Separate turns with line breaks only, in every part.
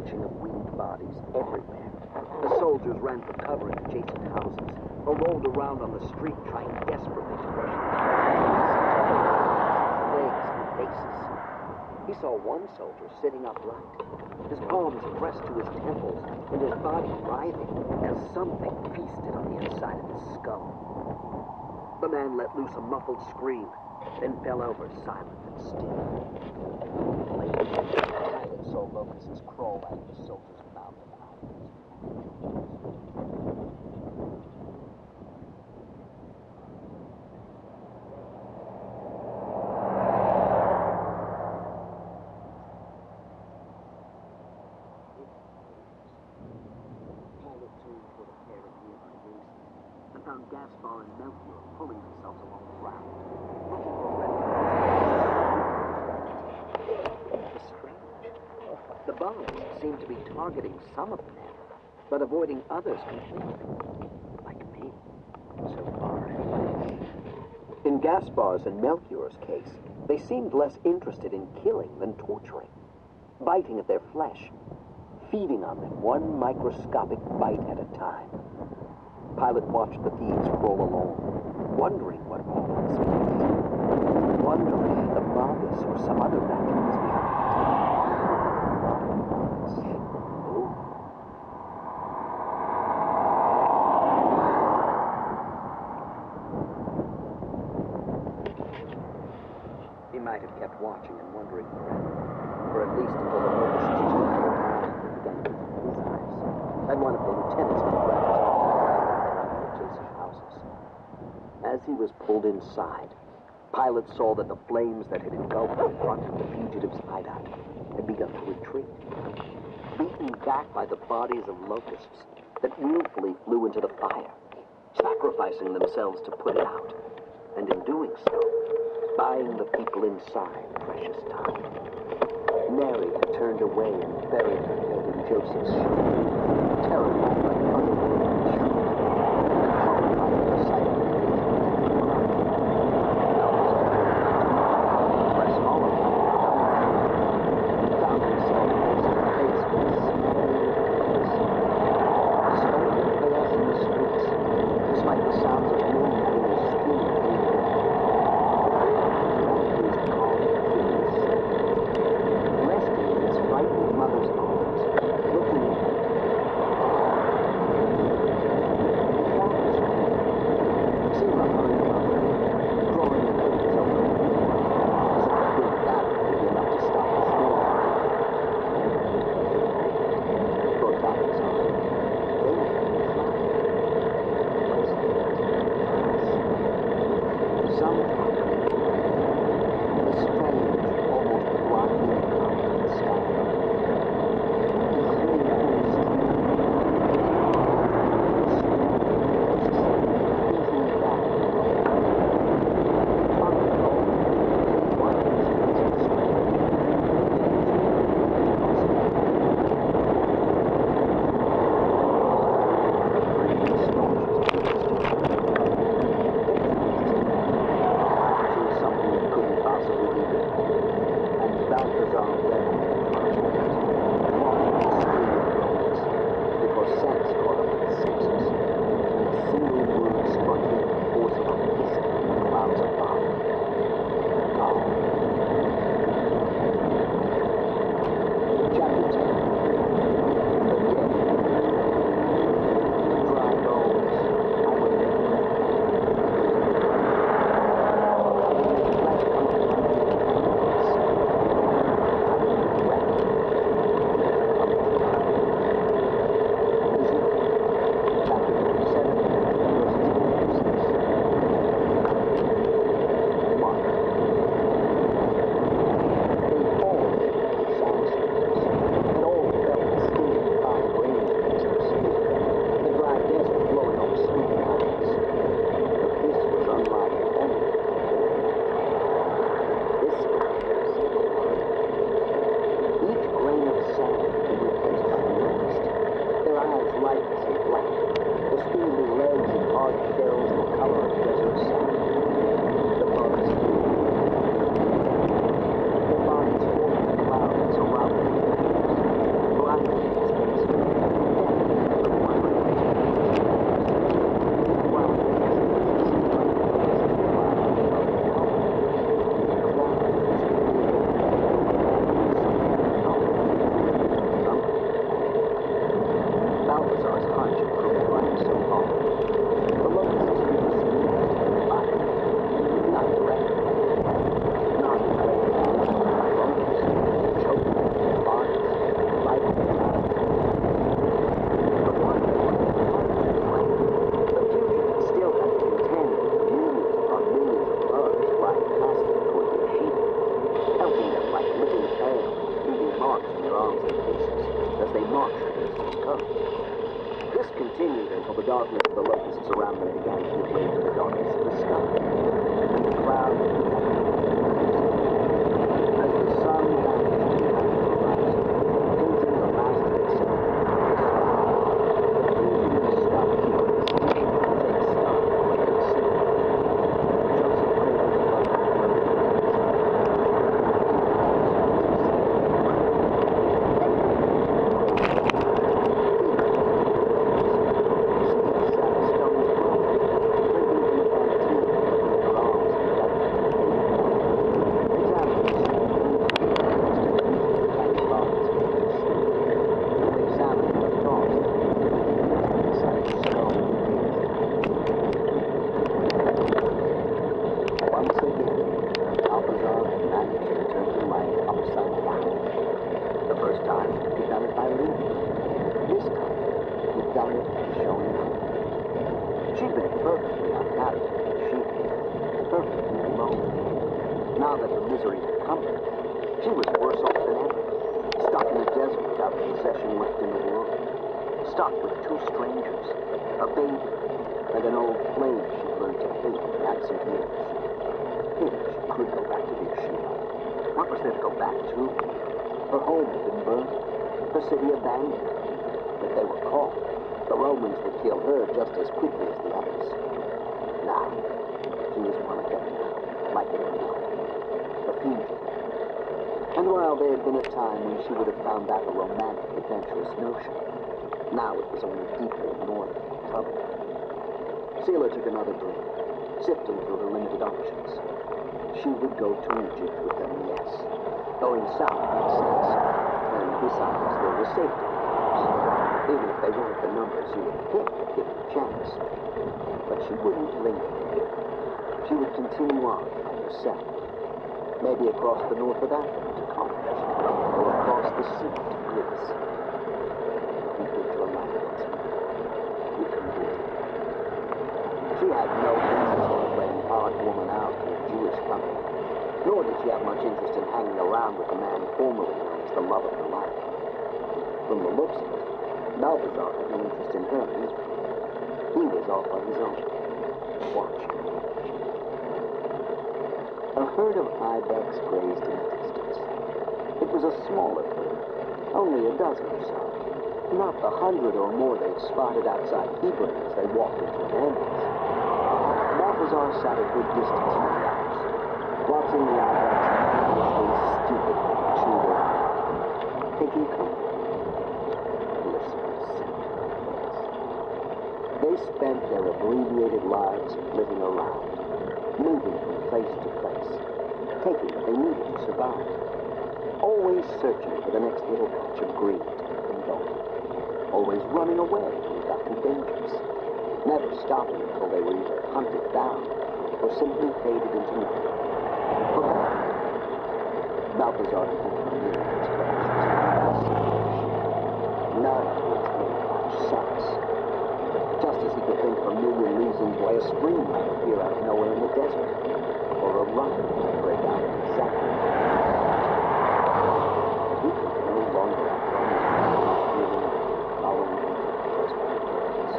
scratching of winged bodies everywhere. The soldiers ran for cover in adjacent houses, or rolled around on the street trying desperately to brush legs and faces. He saw one soldier sitting upright, his palms pressed to his temples and his body writhing as something feasted on the inside of his skull. The man let loose a muffled scream, then fell over silent and still. Later, Pilate saw locusts crawl out of the soldier's mouth and eyes. Pilate turned toward a pair of nearby horses and found Gaspar and Melchior pulling themselves along the ground, looking for It was strange. The bombs seemed to be targeting some of the men, but avoiding others completely. Like me, so far anyway. In Gaspar's and Melchior's case, they seemed less interested in killing than torturing, biting at their flesh, feeding on them one microscopic bite at a time. Pilate watched the thieves crawl along, wondering what all this meant. Wondering if the Magus or some other magic was behind it. Oh. He might have kept watching and wondering forever, or at least until the locusts turned around and began to eat his eyes, and one of the lieutenants would grab his arm around the adjacent houses. As he was pulled inside, Pilate saw that the flames that had engulfed the front of the fugitive's hideout had begun to retreat, beaten back by the bodies of locusts that willfully flew into the fire, sacrificing themselves to put it out, and in doing so, buying the people inside precious time. Mary had turned away and buried her head in Joseph's shoulder, terrified by the otherworldly truth, horrified at the sight of the mother's arms, looking coast. This continued until the darkness of the locusts around them began to give way to the darkness of the sky. And the cloud as the sun vanished behind the horizon, painting the last of itself. The fugitives stopped here, take stock, consider. Joseph cradled the love of she would have found that a romantic, adventurous notion. Now it was only deeply ignored and troubled. Selah took another breath, sifting through her limited options. She would go to Egypt with them, yes. Going south makes sense. And besides, there was safety. Even if they weren't the numbers you would think would give them a chance. But she wouldn't linger. She would continue on by herself. Maybe across the north of Africa to college. Or across the sea to Greece. We visualized. We convened. She had no interest in playing hard woman out to a Jewish couple, nor did she have much interest in hanging around with the man formerly known as the love of her life. From the looks of it, Balthazar had no interest in her either. He was off on his own, watching. A herd of ibex grazed in the distance. It was a smaller herd, only a dozen or so, not the 100 or more they'd spotted outside Hebron as they walked into an ambush. Balthazar sat a good distance from the others, watching the ibex endlessly stupidly chew their food, taking comfort, listening simply. They spent their abbreviated lives flitting around, moving from place to place, taking what they needed to survive. Always searching for the next little patch of green to keep them going. Always running away when it got too dangerous. Never stopping until they were either hunted down or simply faded into nothing. Forgotten. Balthazar could think of a million explanations. None of which made much sense. Just as he could think of a million reasons why a spring might appear out of nowhere in the desert, or a riot might break out in the south. He could no longer have feeling following him to the desperate place.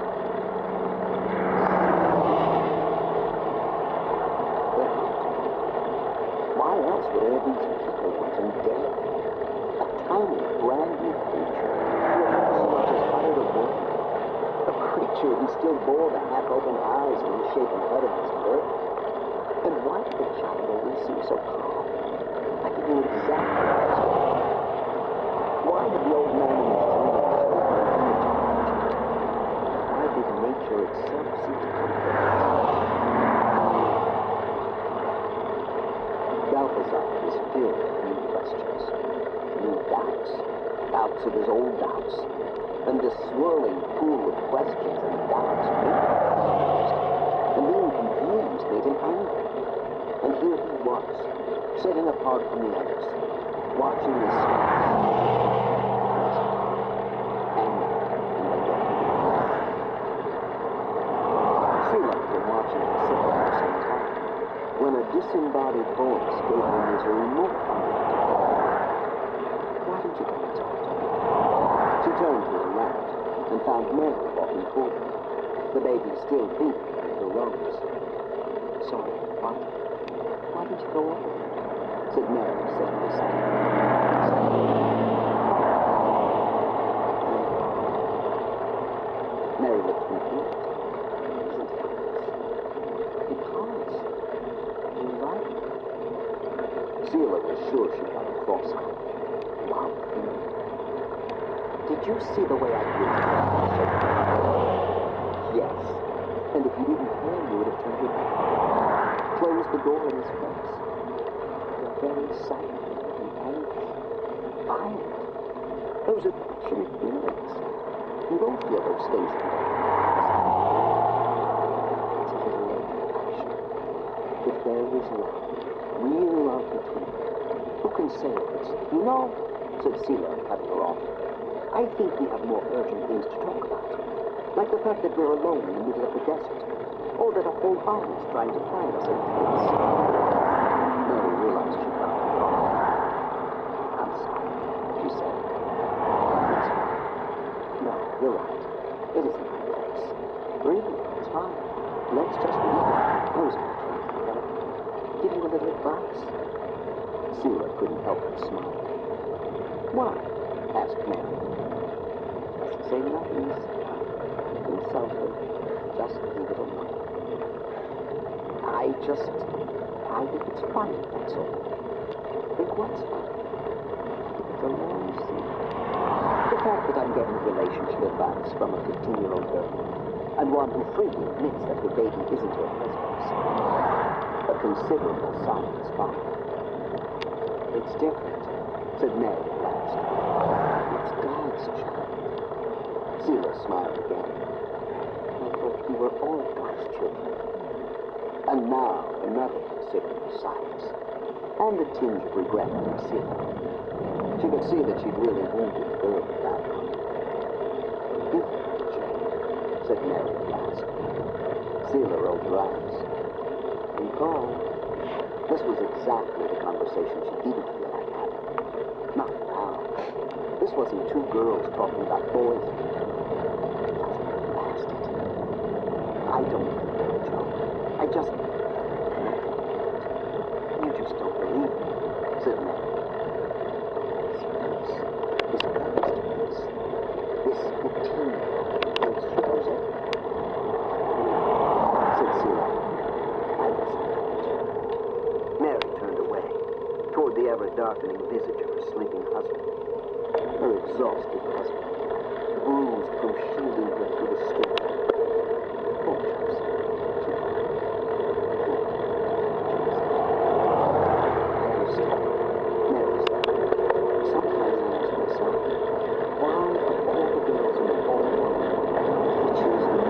Why else would all these people want him dead? A tiny, brand new creature who had never so much as uttered a word. A creature who still bore the half-open eyes and misshapen head of his birth. And why did the child always seem so calm? I could do exactly what I was. Why did the old man in his dreams speak of an image of Egypt? Why did nature itself seem to comfort us? Balthazar was filled with new questions, new doubts, doubts of his old doubts, and this swirling pool of questions and doubts made him confused, and being confused made him angry. And here he was, sitting apart from the others, watching his when a disembodied voice gave her misery more unrelenting. Why don't you come and talk to me? She turned to her right. out and found Mary walking toward them, the baby still beaming in her robes. "Sorry, what? Why did you go over?" said Mary, sitting beside her. Mary looked confused. Because you're right. Zila was sure she got a cross eye. Wow. Did you see the way I breathed? Yes. And if you didn't hear, you would have turned your back. Closed the door in his face. You're very silent and angry. Violent. Those are passionate feelings. You don't feel those things today. It's a little late for passion. If there is love, real love between them, who can say it is? You know, said Zila, cutting her off, I think we have more urgent things to talk about. Like the fact that we're alone in the middle of the desert. Or that a whole army is trying to find us in place. Mary realized she got it wrong. I'm sorry, she said. It's fine. No, you're right. It isn't my place. Really, it's fine. Let's just leave it. I was going to try to help. Give you a little advice. Zila couldn't help but smile. Why? Asked Mary. Say nothing, Zila. Consult her. Just leave it alone. I think it's funny, that's all. Think what's funny? It's alone, you see. The fact that I'm getting relationship advice from a 15-year-old girl, and one who freely admits that her baby isn't her husband's. A considerable silence followed. It's different, said Mary at last. It's God's child. Zila smiled again. I thought we were all God's children. And now another considerable silence, and a tinge of regret in Zila. She could see that she'd really wounded the girl at that point. "You think, Jane," said Mary at last. Zila rolled her eyes. Recall, this was exactly the conversation she didn't feel like having. Not now. This wasn't two girls talking about boys. Bastard. I don't think they're a joke. I just... You just don't believe me, said Mary. This 15-year-old thinks she knows everything. Said Zila. I wasn't hurt. Mary turned away, toward the ever-darkening visage of her sleeping husband. Her exhausted husband, bruised from shielding her through the storm. Poor Joseph, she thought. Mary said, sometimes I ask myself, why of all the girls in the whole world, did he choose me?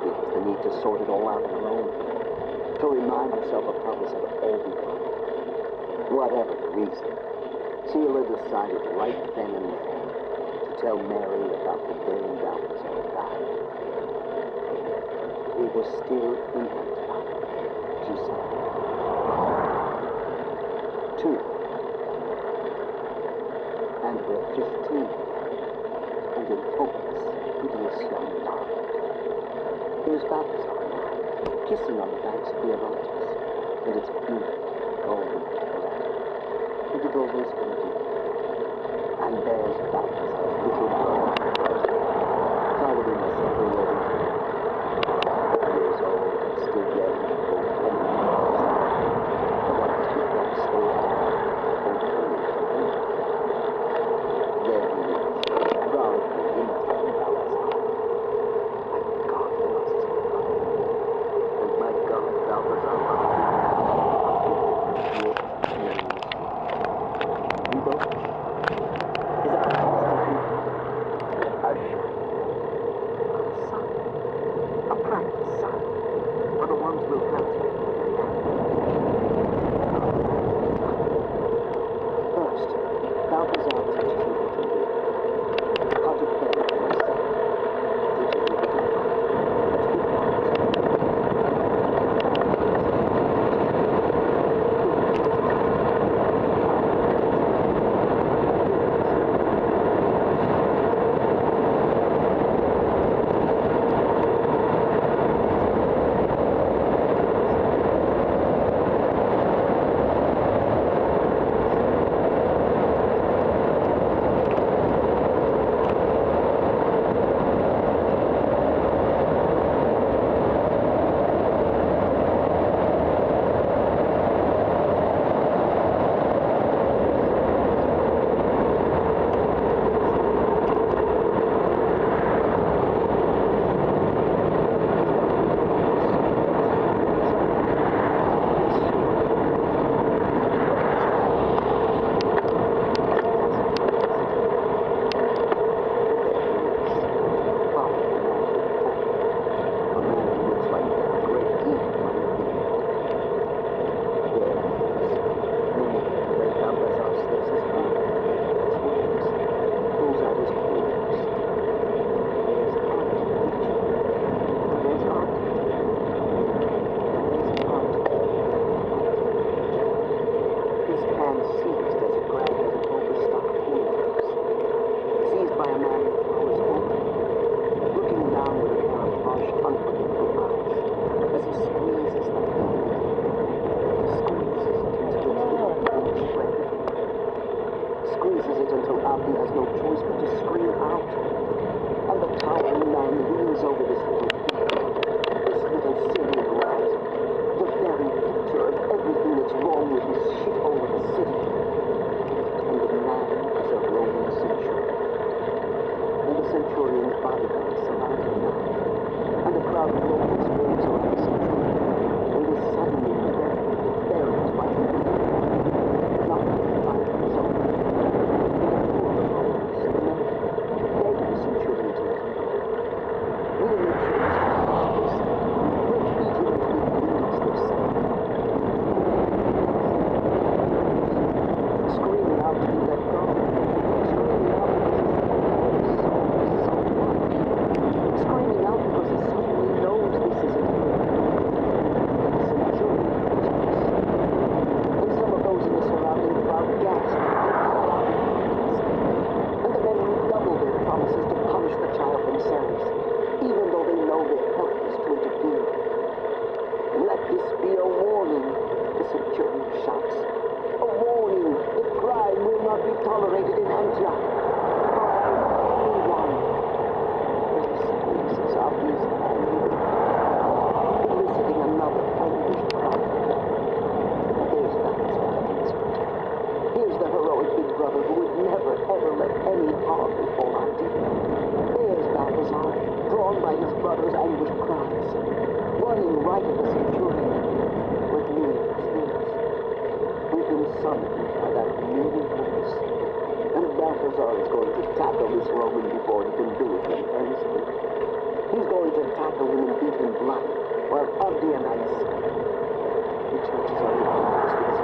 maybe it was the need to sort it all out on her own. To remind herself of how this had all begun. Whatever the reason, Sheila decided right then and there to tell Mary about the day Balthazar died. He was still infant, she said. 2. And they're 15. And in hopeless, hideous young love. Here's Balthazar now, kissing on the banks of the Orontes, and it's beautiful, golden forever. Look at all those images. And there's Balthazar's little brother, following us every year. 4 years old and still wearing the full 10 years. But what to keep them so hard, or to finish the winter. There he is, proudly imitating Balthazar. My God, he must have loved him. And my God, Balthazar loved him. We both. His eyes, tackle him and beat him bloody, while Abdi and Ice, the churches are recognized as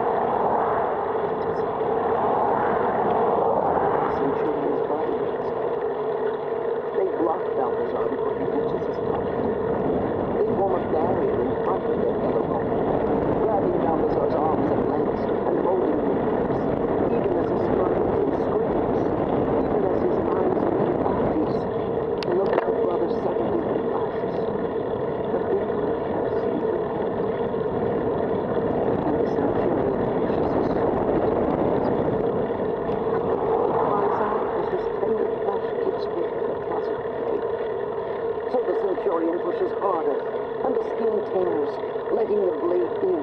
the Centurion's body was. They block Balthazar before he reaches his target. They form a barrier in front of their fellow comrade, grabbing Balthazar's arms and legs and holding him close, even as he struggles and screams, even as his eyes meet Abdi's. The look of the brother suddenly relaxes. The big one can't see the head. And the Centurion pushes his sword into Abdi's head. He cries out as his tender flesh gives way to a pleasant pain. So the Centurion pushes harder, and the skin tears, letting the blade in